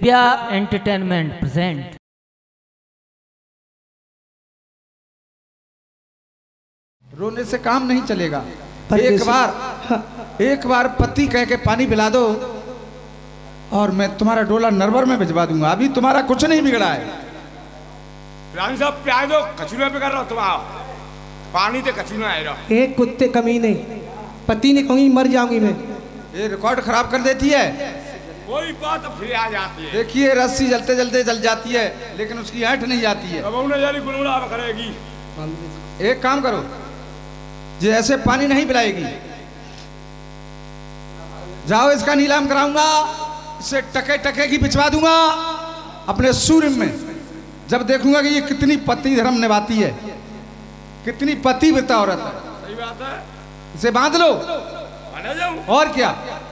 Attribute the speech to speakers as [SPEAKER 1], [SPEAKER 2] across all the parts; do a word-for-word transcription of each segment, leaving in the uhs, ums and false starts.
[SPEAKER 1] Divya entertainment present.
[SPEAKER 2] रोने से काम नहीं चलेगा। एक बार एक बार पति कह के पानी पिला दो और मैं तुम्हारा डोला नरवर में भिजवा दूंगा। अभी तुम्हारा कुछ नहीं बिगड़ा है।
[SPEAKER 3] रानी साहब प्याज दो, कचूना पे कर रहा तुम्हारा पानी तो कचूना आएगा।
[SPEAKER 4] एक कुत्ते कमीने पति ने कहूंगी मर जाऊंगी मैं।
[SPEAKER 2] ये रिकॉर्ड खराब कर देती है।
[SPEAKER 3] कोई बात फिर आ जाती है।
[SPEAKER 2] देखिए रस्सी जलते जलते जल जाती है लेकिन उसकी ऐंठ नहीं जाती है।
[SPEAKER 3] गुनगुना करेगी।
[SPEAKER 2] एक काम करो, जो ऐसे पानी नहीं पिलाएगी, जाओ इसका नीलाम कराऊंगा, इसे टके टके की बिछवा दूंगा अपने सूर्य में। जब देखूंगा कि ये कितनी पति धर्म निभाती है, कितनी पतिव्रता औरत है।
[SPEAKER 3] सही बात है।
[SPEAKER 2] इसे बांध लो और क्या,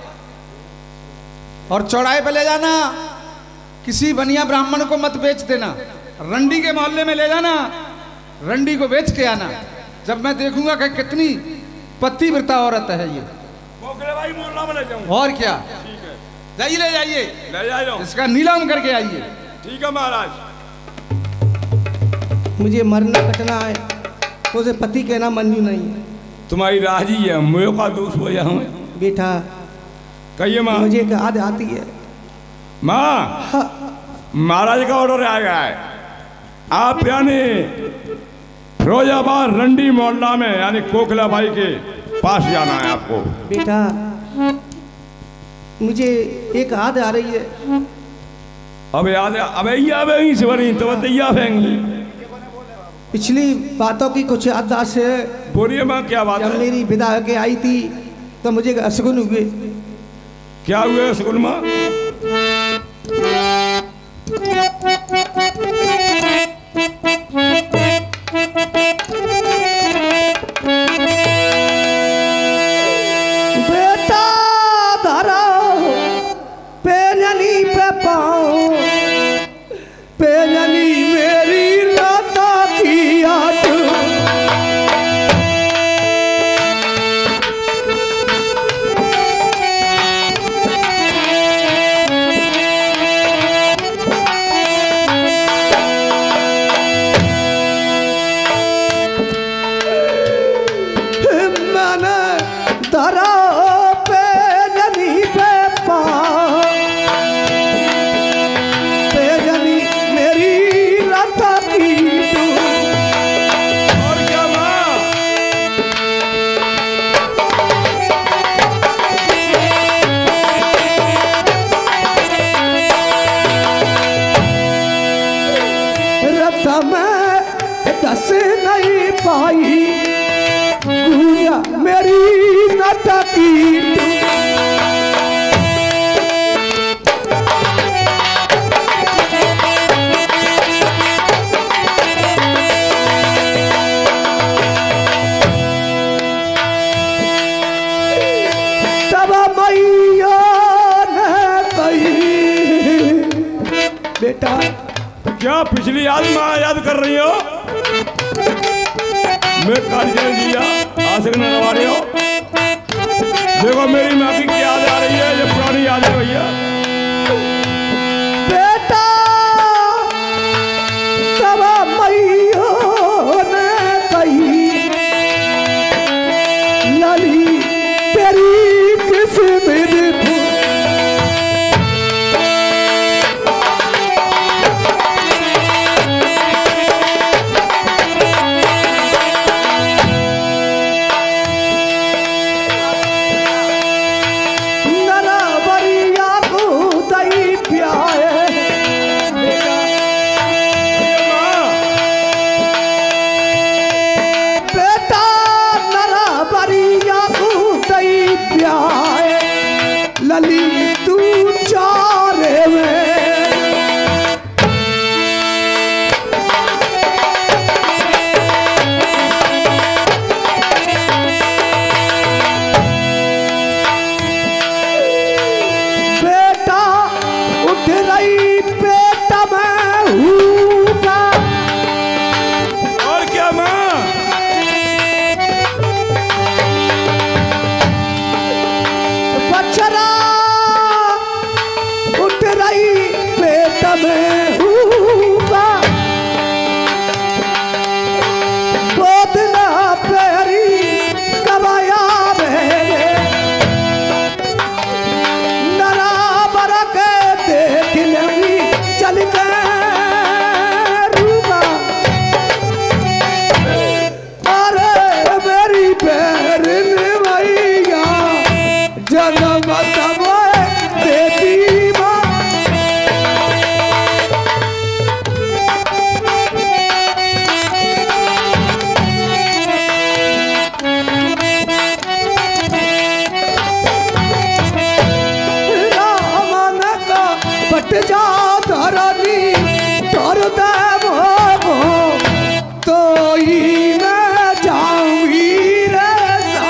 [SPEAKER 2] और चौड़ाई पे ले जाना। किसी बनिया ब्राह्मण को मत बेच देना, रंडी के मोहल्ले में ले जाना, रंडी को बेच के आना। जब मैं देखूंगा कि कितनी पतिव्रता औरत है ये,
[SPEAKER 3] भाई मोहल्ला में ले जाऊं।
[SPEAKER 2] और क्या,
[SPEAKER 3] ठीक है,
[SPEAKER 2] जाइए ले जाइए,
[SPEAKER 3] ले जाइए,
[SPEAKER 2] इसका नीलाम करके आइए।
[SPEAKER 3] ठीक है महाराज।
[SPEAKER 4] मुझे मरना कटना है तो उसे पति कहना मंजूर नहीं है।
[SPEAKER 3] तुम्हारी राजी है, मुझे का दोस्त हो जाऊं
[SPEAKER 4] बेटा।
[SPEAKER 3] कहिए माँ।
[SPEAKER 4] मुझे एक याद आती है
[SPEAKER 3] माँ।
[SPEAKER 4] हाँ।
[SPEAKER 3] महाराज का ऑर्डर आ गया है, आप यानी फिरोजाबाद रंडी मोहल्ला में यानी कोकिला बाई के पास जाना है आपको।
[SPEAKER 4] बेटा मुझे एक याद आ रही है।
[SPEAKER 3] अब याद है, अब आवेगी सिवरी तो बताइए।
[SPEAKER 4] पिछली बातों की कुछ याददाश्त है।
[SPEAKER 3] बोलिए माँ, क्या बात है?
[SPEAKER 4] जब मेरी विदा के आई थी तो मुझे असगुन हुए।
[SPEAKER 3] क्या हुए असगुन माँ?
[SPEAKER 4] बेटा धरा पेननी पे पाओ, पेननी मेरी लता की आट। मेरी नटा की तब मैया ने कही। बेटा
[SPEAKER 3] क्या पिछली याद माँ याद कर रही हो? मैं काली दिया आशिक न नवा रही हो। देखो मेरी माँ की क्या याद आ रही है, ये पुरानी याद है भैया।
[SPEAKER 4] बेटा तब मैया ने कही, लली तेरी किस्मत लली तू चारे में। बेटा उठ रही बेटा मैं हूँ का।
[SPEAKER 3] और क्या माँ?
[SPEAKER 4] बचरा जा धरनी तोर देव तो ही मैं जाऊंगी रे सा।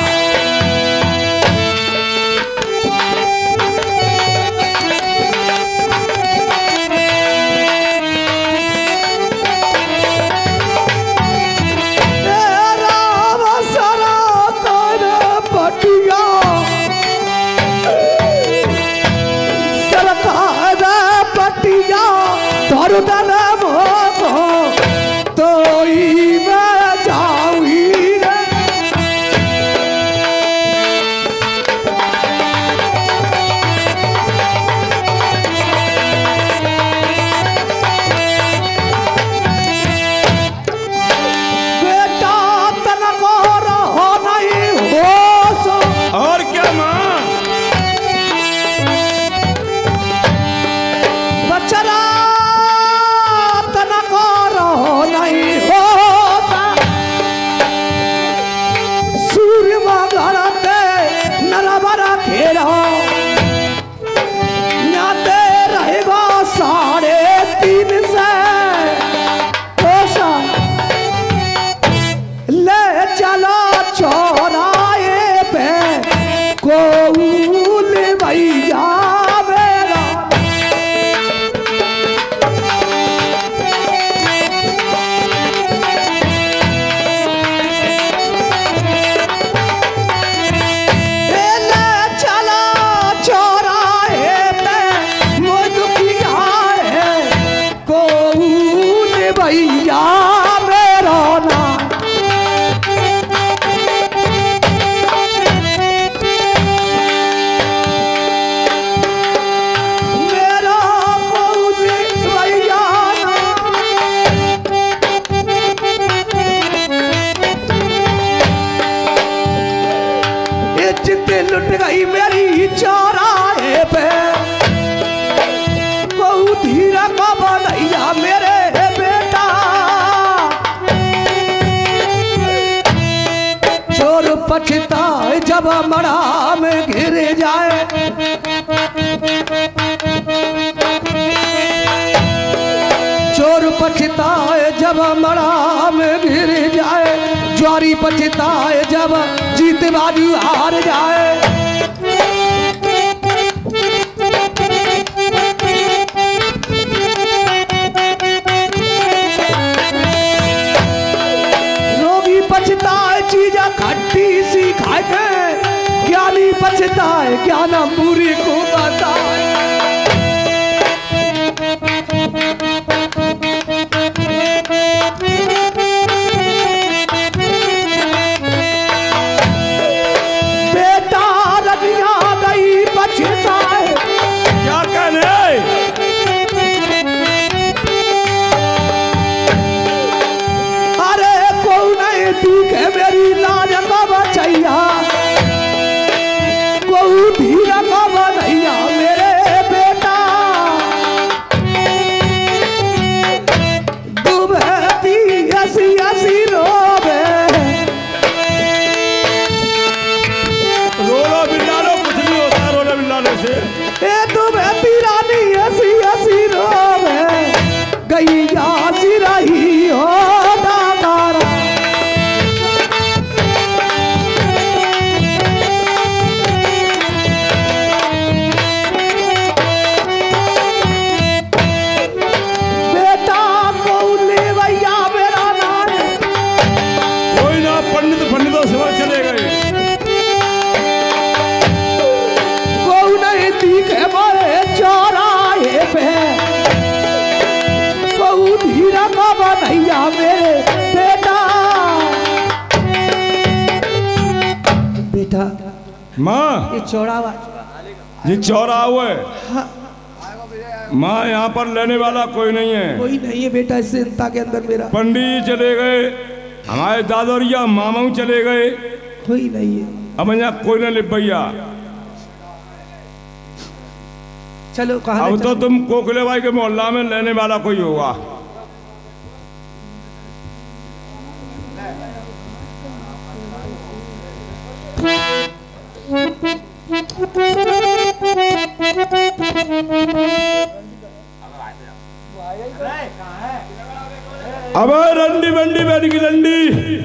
[SPEAKER 4] राम सरा कर पटिया सरकार पटिया तोर देव तो ही मैं जाऊंगी रे। बेटा तनको रहो नहीं होश
[SPEAKER 3] और क्या माँ?
[SPEAKER 4] बचरा तनको रहो नहीं होता सूर्य मगरते नरबरा खेलो नाते रहेगा साढ़े तीन से पोषण ले चलो चौराहे पे कोउल भैया मेरा। भैया मेरा ना मेरा कौन भैया ना इज्जत लुट गई मेरी चौराहे पे कहू धीरा का बनैया मेरे चोर पछताए जब मड़ा में घिर जाए चोर पछताए जब मड़ा में घिर जाए ज्वारी पछताए जब जीत बाजू हार जाए। रोगी पछताए चीज खट्टी सी खाए के ज्ञानी पछताए ज्ञान पूरी को बताए। बेटा रबिया गई पछताए
[SPEAKER 3] क्या कहने?
[SPEAKER 4] अरे कोई नहीं दिखे मेरी लाज का बचैया कोई धीरा का बनैया मेरे बेटा डूबती ऐसी ऐसी रोबे
[SPEAKER 3] रोलो बिल्लालो कुछ नहीं होता रोलो बिल्लालो से।
[SPEAKER 4] ए डूबती रानी ऐसी ऐसी रोबे गैया सी रही हो दादारा। बेटा कौले भैया मेरा नाम
[SPEAKER 3] कोई ना पंडित पंडितों से चले गए।
[SPEAKER 4] कोई नहीं दिखे मोरे चौराहे पे कोई धीरा का बनैया मेरे बेटा। बेटा
[SPEAKER 3] माँ
[SPEAKER 4] ये चौरावा
[SPEAKER 3] ये चौरा हुआ है माँ, यहाँ पर लेने वाला कोई नहीं है।
[SPEAKER 4] कोई नहीं है बेटा इस चिंता के अंदर मेरा
[SPEAKER 3] पंडित जी चले गए, हमारे दादोरिया मामाऊ चले गए,
[SPEAKER 4] कोई नहीं है।
[SPEAKER 3] अब यहाँ कोई ना लिप भैया।
[SPEAKER 4] चलो कहाँ
[SPEAKER 3] अब तो तुम कोकले भाई के मोहल्ला में लेने वाला कोई होगा। अब रंडी बंडी बैठ की रंडी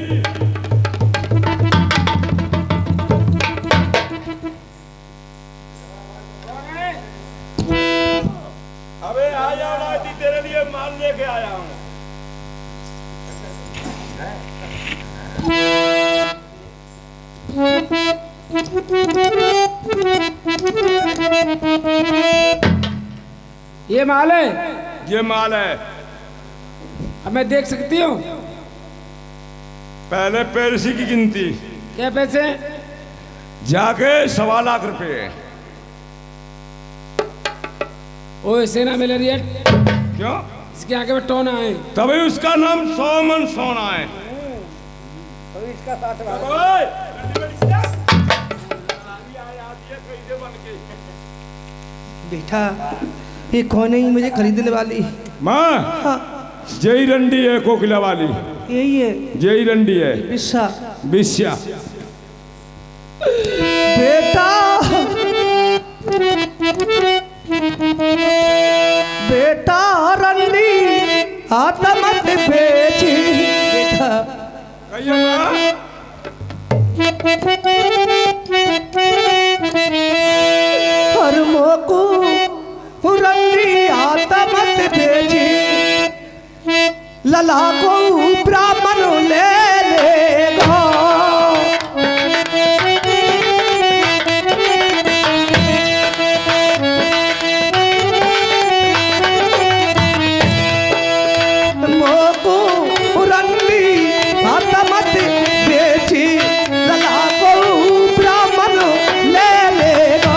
[SPEAKER 3] अबे आया राती तेरे लिए माल लेके आया हूँ।
[SPEAKER 5] ये माल है,
[SPEAKER 3] ये माल है।
[SPEAKER 5] अब मैं देख सकती हूँ?
[SPEAKER 3] पहले पैरसी की गिनती।
[SPEAKER 5] क्या पैसे?
[SPEAKER 3] जाके सवा लाख रुपए।
[SPEAKER 5] ओ सेना मिलरी
[SPEAKER 3] क्यों?
[SPEAKER 5] इसके आगे में टोना है,
[SPEAKER 3] तभी उसका नाम सौ मन सोना है।
[SPEAKER 5] तो इसका साथ
[SPEAKER 4] बेटा ये कौन है मुझे खरीदने वाली?
[SPEAKER 3] माँ
[SPEAKER 4] हाँ
[SPEAKER 3] जय रंडी है कोकिला वाली,
[SPEAKER 4] यही है
[SPEAKER 3] जय रंडी है
[SPEAKER 4] बिस्सा।
[SPEAKER 3] बिस्या।
[SPEAKER 4] बेटा बेटा रंडी हाथ मत बेची बेटा।
[SPEAKER 3] कहिए माँ।
[SPEAKER 4] हर मोको रंडी हाथ मत बेची, लला को ब्राह्मण ले लेगा। मोको रंडी हाथ मत बेची, लला को ब्राह्मण ले लेगा।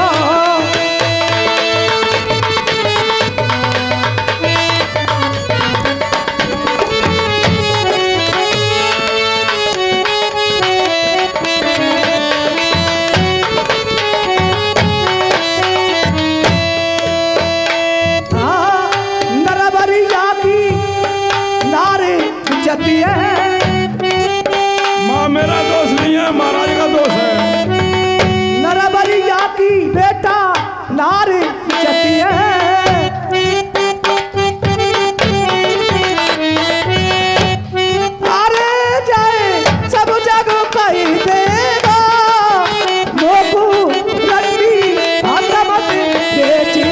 [SPEAKER 3] माँ मेरा दोष नहीं है, महाराज का दोष है।
[SPEAKER 4] नरबरिया की बेटा नारी चती है। अरे जाए सब जग कही देगा, मोकू रंडी हाथ मत बेची।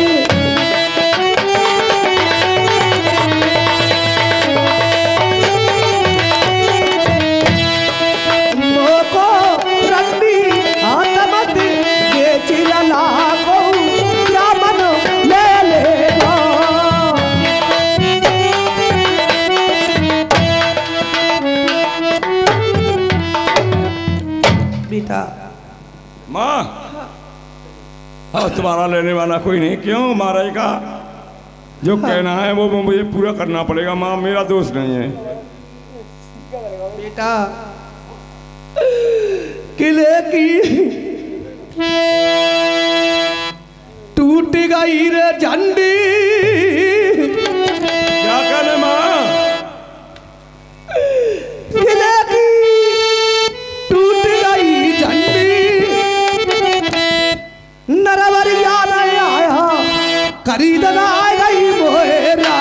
[SPEAKER 3] माँ हाँ तुम्हारा लेने वाला कोई नहीं। क्यों? महाराज का जो कहना है वो मुझे पूरा करना पड़ेगा। माँ मेरा दोष नहीं है।
[SPEAKER 4] बेटा किले की टूट गई रे झंडी।
[SPEAKER 3] क्या कहने माँ?
[SPEAKER 4] किले की टूट गई झंडी, नरवरिया नहीं आया खरीदना आ गई मोहरा।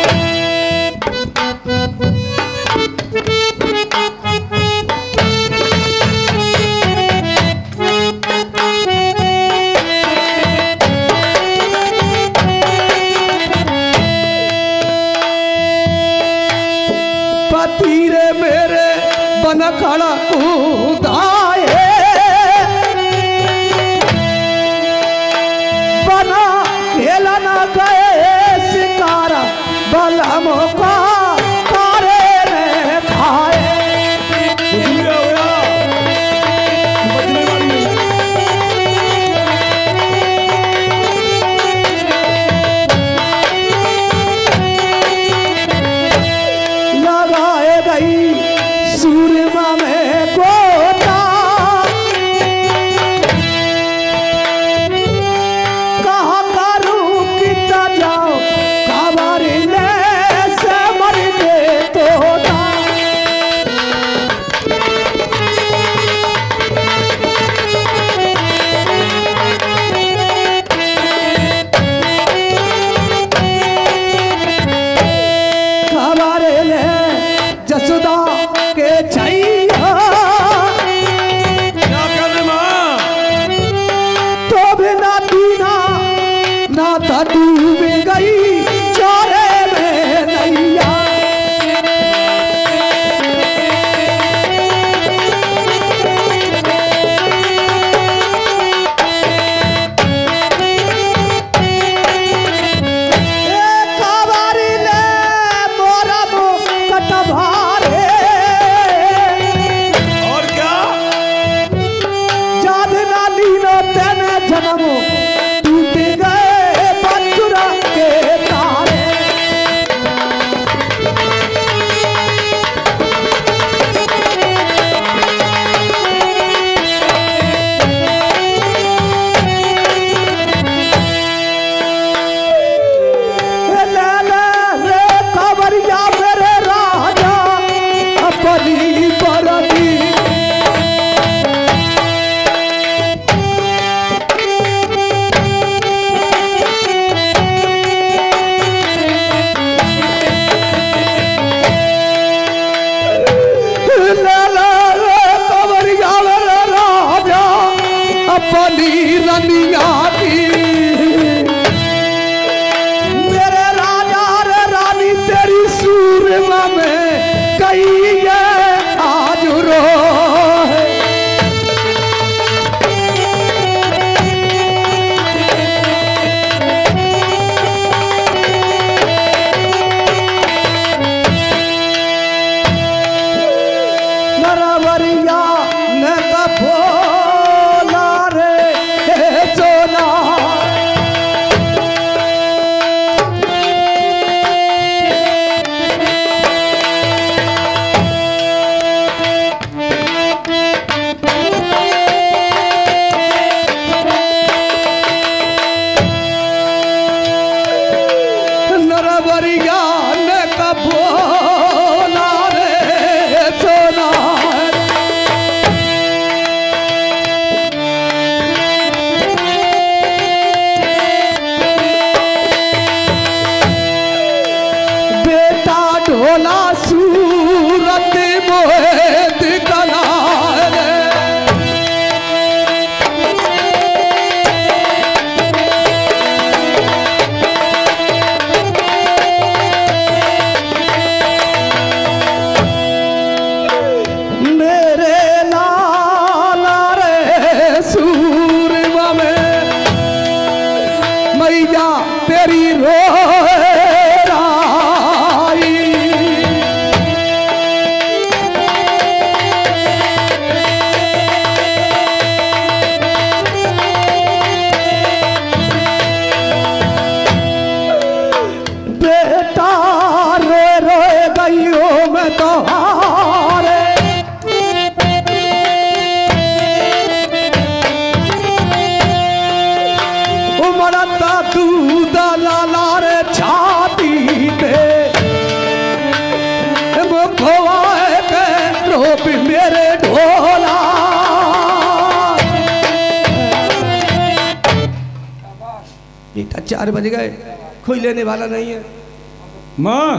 [SPEAKER 4] पति रे मेरे बन खड़ा कूदाए, बना खेलना गए शिकारा, बलम का कारे ने खाए। लगाए गई सूरमा में गोता, ना तो डूब गई चौरे में नैया। मेरे राजा रे रानी तेरी सूरमा में कई आज रो नरवरिया न कपोला रे सोना। नरवरिया न कपोला रे सोना। बेटा ढोला सूरत मोहित कला रे। मेरे लाला रे सूरमा में मैया तेरी रो बेटा रे रोए गईयो में तो हारे। उमड़ता दूध लाला रे छाती पे मुखवाए के रोप मेरे ढोला। बेटा चार बज गए, कोई लेने वाला नहीं है।
[SPEAKER 3] माँ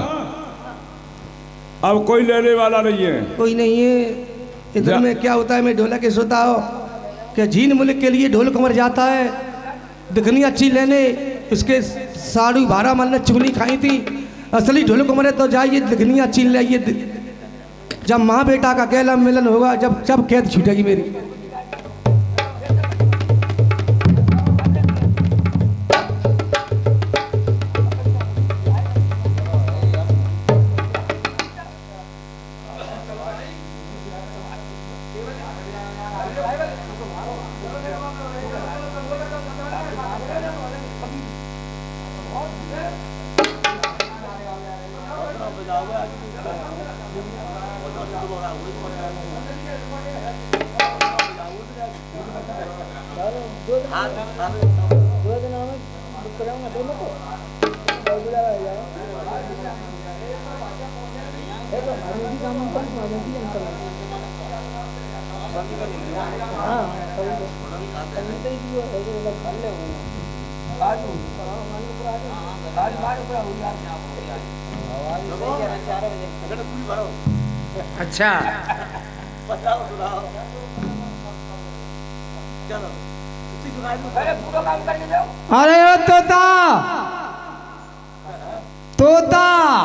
[SPEAKER 3] अब कोई लेने वाला नहीं है।
[SPEAKER 4] कोई नहीं है। इधर में क्या होता है, मैं ढोलक के सोता हो कि झीन मुल्क के लिए ढोल कमर जाता है दिखनी अच्छी लेने। उसके साड़ू भारा मल ने चुगली खाई थी। असली ढोल कमर है तो जाइए दिखनी अच्छी लाइए। जब माँ बेटा का गैला मिलन होगा, जब जब कैद छूटेगी मेरी।
[SPEAKER 5] अच्छा
[SPEAKER 6] बताओ सुनाओ चलो अरे ओ तोता तोता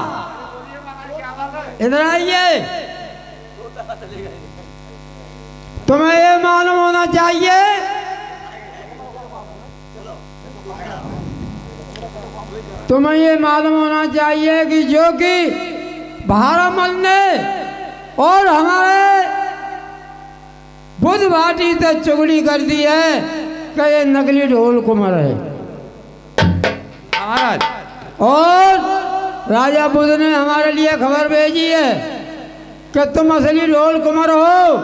[SPEAKER 6] इधर आइए। तुम्हें ये मालूम होना चाहिए तुम्हें ये मालूम होना चाहिए कि जो कि भारतमल ने और हमारे बुध भाटी से चुगली कर दी है कि ये नकली ढोल कुमार है
[SPEAKER 7] महाराज।
[SPEAKER 6] और राजा बुध ने हमारे लिए खबर भेजी है कि तुम असली ढोल कुमार हो,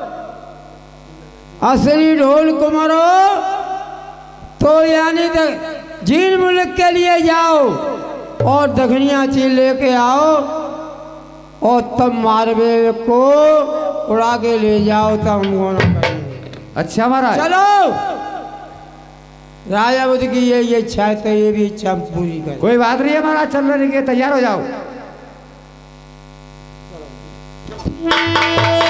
[SPEAKER 6] असली ढोल कुमार हो तो यानी जीन मुल्क के लिए जाओ और दखनिया चील लेके आओ और तब मारवे को उड़ा के ले जाओ तब हमको ना करेंगे।
[SPEAKER 7] अच्छा महाराज।
[SPEAKER 6] चलो राजा बुद्ध की ये ये इच्छा है तो ये भी इच्छा हम पूरी करें।
[SPEAKER 7] कोई बात नहीं है महाराज, चलने के तैयार हो जाओ।